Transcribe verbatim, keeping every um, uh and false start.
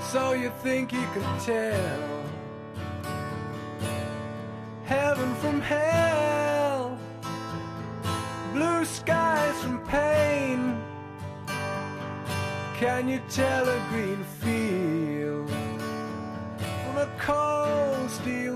So you think you can tell heaven from hell, blue skies from pain? Can you tell a green field from a cold steel